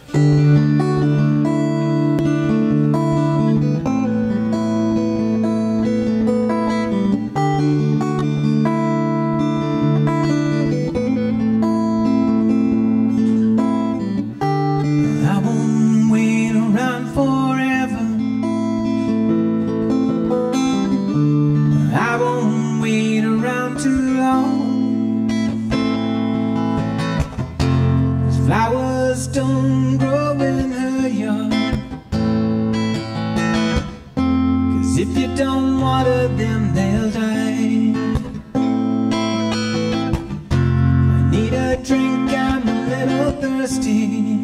Flowers don't grow in her yard, 'cause if you don't water them, they'll die. I need a drink, I'm a little thirsty.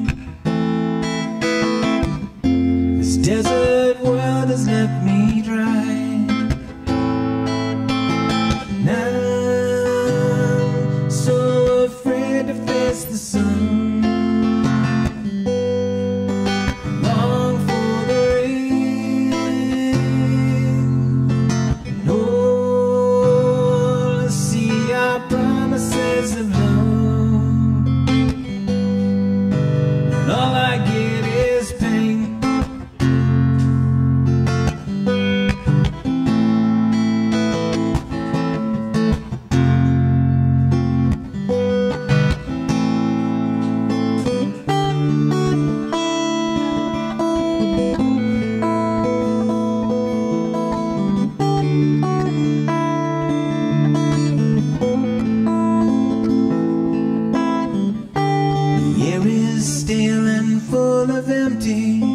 This desert world has left me dry. Now I'm so afraid to face the sun. Promises of love, and all I get is pain. Stale and full of empty.